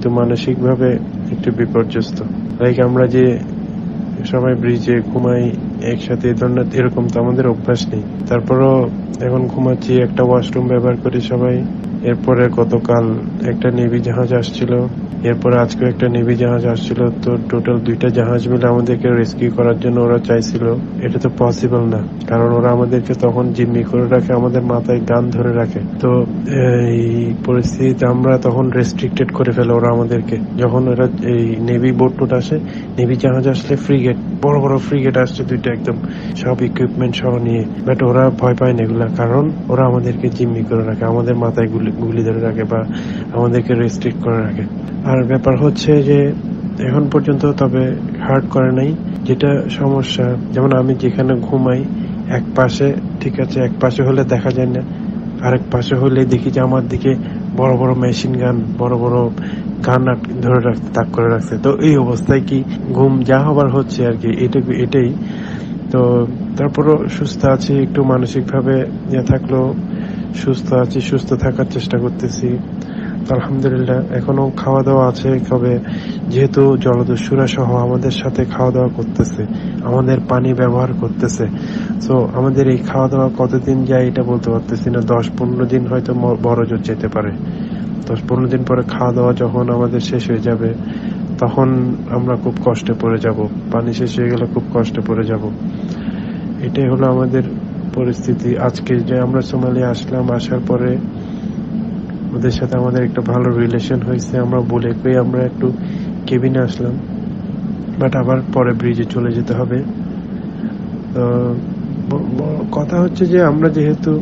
কিন্তু মানসিকভাবে একটু বিপর্যস্ত। লাইক আমরা যে সবাই ব্রিজে ঘুমাই একসাথে, এই ধরনের এরকম তো আমাদের অভ্যাস নেই। তারপরও এখন ঘুমাচ্ছি, একটা ওয়াশরুম ব্যবহার করি সবাই। এরপরে গতকাল একটা নেভি জাহাজ আসছিল, এরপরে আজকে একটা নেভি জাহাজ আসছিল। তো টোটাল 2টা জাহাজ মিলে আমাদেরকে রেস্কিউ করার জন্য ওরা চাইছিল। এটা তো পসিবল না, কারণ ওরা আমাদেরকে তখন জিম্মি করে রাখে, আমাদের মাথায় গান ধরে রাখে। তো এই পরিস্থিতিতে আমরা তখন রেস্ট্রিক্টেড করে ফেলে ওরা আমাদেরকে। যখন ওরা এই নেভি বোট টোট আসে, নেভি জাহাজ আসলে ফ্রিগেট, বড় বড় ফ্রিগেট আসছে 2টা, একদম সব ইকুইপমেন্ট সহ নিয়ে। বাট ওরা ভয় পায় না এগুলা, কারণ ওরা আমাদেরকে জিম্মি করে রাখে, আমাদের মাথায় গুলি ধরে রাখে বা আমাদেরকে রেস্ট্রিক্ট করে রাখে। আর ব্যাপার হচ্ছে যে এখন পর্যন্ত তবে হার্ট করে নাই। যেটা সমস্যা, যেমন আমি যেখানে ঘুমাই এক পাশে, ঠিক আছে, এক পাশে হলে দেখা যায় না, আরেক পাশে হলে দেখি যে আমার দিকে বড় বড় মেশিন গান, বড় বড় গান ধরে রাখতে, তাক করে রাখছে। তো এই অবস্থায় কি ঘুম যা হবার হচ্ছে আর কি, এটাই। তো তারপরও সুস্থ আছি, একটু মানসিকভাবে থাকলেও সুস্থ আছি, সুস্থ থাকার চেষ্টা করতেছি। আলহামদুলিল্লাহ এখনো খাওয়া দাওয়া আছে, তবে যেহেতু জলদস্যুরা সহ আমাদের সাথে খাওয়া দাওয়া করতেছে, আমাদের পানি ব্যবহার করতেছে, তো আমাদের এই খাওয়া দাওয়া কতদিন যায় এটা বলতে পারতেছি না। 10-15 দিন হয়তো বড় জোর যেতে পারে। 10-15 দিন পরে খাওয়া দাওয়া যখন আমাদের শেষ হয়ে যাবে, তখন আমরা খুব কষ্টে পড়ে যাব। পানি শেষ হয়ে গেলে খুব কষ্টে পড়ে যাব। এটাই হলো আমাদের পরিস্থিতি। আজকে যে আমরা সোমালিয়া আসলাম, আসার পরে ওদের সাথে আমাদের একটা ভালো রিলেশন হয়েছে। আমরা বলে পেয়ে আমরা একটু কেবিনে আসলাম, বাট আবার পরে ব্রিজে চলে যেতে হবে। তো কথা হচ্ছে যে আমরা যেহেতু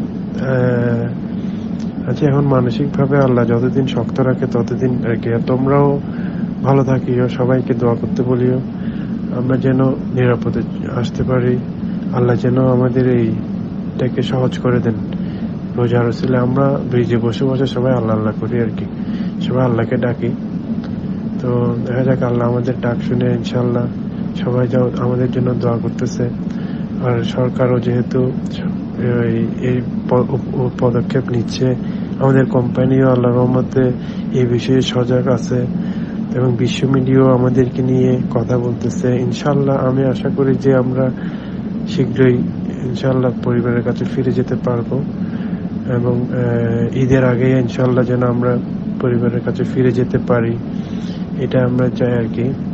আচ্ছা, এখন মানসিকভাবে আল্লাহ যতদিন শক্ত রাখে ততদিন আর কি। তোমরাও ভালো থাকিও, সবাইকে দোয়া করতে বলিও, আমরা যেন নিরাপদে আসতে পারি। আল্লাহ যেন আমাদের এইটাকে সহজ করে দেন। রোজা রসিলে আমরা ব্রিজে বসে বসে সবাই আল্লাহ আল্লাহ করি আর কি, সবাই আল্লাহকে ডাকি। তো দেখা যাক আল্লাহ আমাদের ডাক শুনে ইনশাল্লাহ সবাই যাও আমাদের জন্য দোয়া করতেছে। আর সরকারও যেহেতু এই পদক্ষেপ নিচ্ছে, আমাদের কোম্পানিও আল্লাহর রহমতে এই বিষয়ে সজাগ আছে, এবং বিশ্ব মিডিয়াও আমাদেরকে নিয়ে কথা বলতেছে। ইনশাল্লাহ আমি আশা করি যে আমরা শীঘ্রই ইনশাল্লাহ পরিবারের কাছে ফিরে যেতে পারবো, এবং ঈদের আগে ইনশাল্লাহ যেন আমরা পরিবারের কাছে ফিরে যেতে পারি, এটা আমরা চাই আর কি।